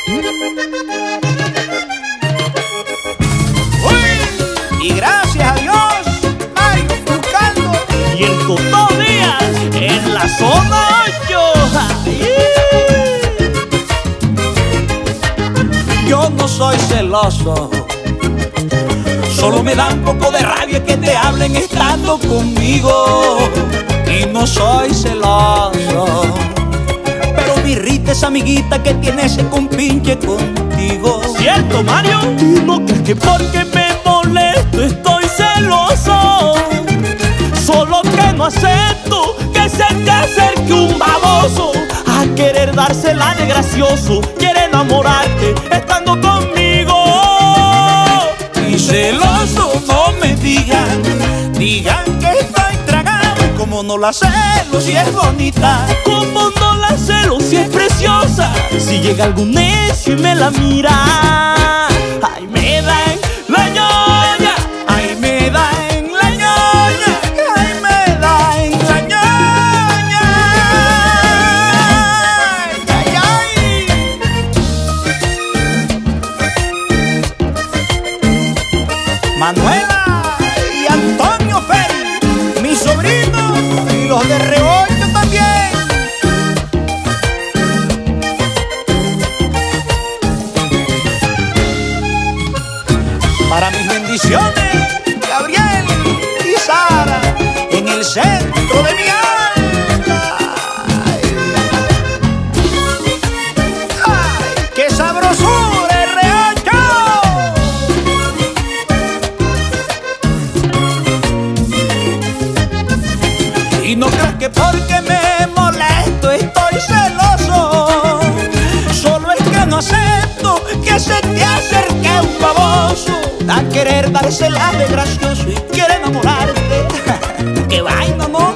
Y gracias a Dios, Mario Fuscaldo y el Totó Díaz en la zona 8. Yo no soy celoso, solo me da un poco de rabia que te hablen estando conmigo. Y no soy celoso, pero me irrita esa amiguita que tiene ese compinche contigo. ¿Cierto, Mario? ¿Y no crees que porque me molesto estoy celoso? Solo que no acepto que se te acerque un baboso a querer dársela de gracioso. Quiere enamorarte estando conmigo. Y celoso no me digan que estoy tragado. Como no la celo si es bonita, Como no la celo si es preciosa. Si llega algún necio y me la mira, ay, me da en la ñoña. ay me da en la ñoña, ay me da en la ñoña. Ay, ay. Manuela y Antonio Ferri, mis sobrinos y los de Rebollo también. Para mis bendiciones, Gabriel y Sara, en el centro de mi alma. ¡Ay, qué sabrosura es Reocho! Y no creas que porque me molesto estoy celoso, solo es que no acepto que se te acerque un baboso a querer dársela de gracioso y quiere enamorarte. ¡Qué vaina, amor!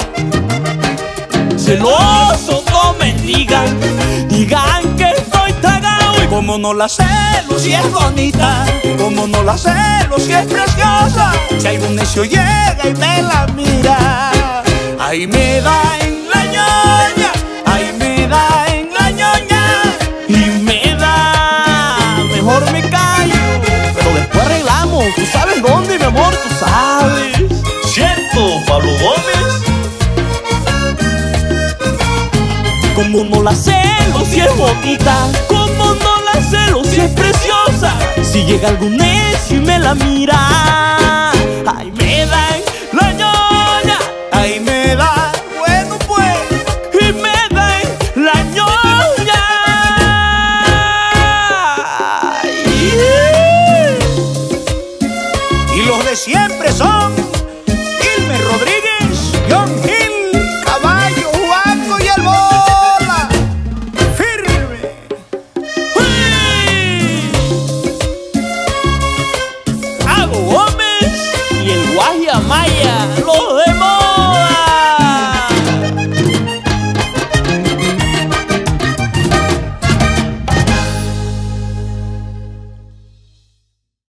Celoso no me digan que estoy tragado. Y Como no la celo si es bonita, como no la celo si es preciosa. Si algún necio llega y me la mira, ay me da en la ñoña, ay me da en la ñoña. y me da, mejor me callo, pero después arreglamos. Tú sabes dónde, mi amor, tú sabes. ¿Cierto, Pablo Gómez? Como no la celo si es bonita, como no la celo si es preciosa. Si llega algún necio y me la mira, ay, me da en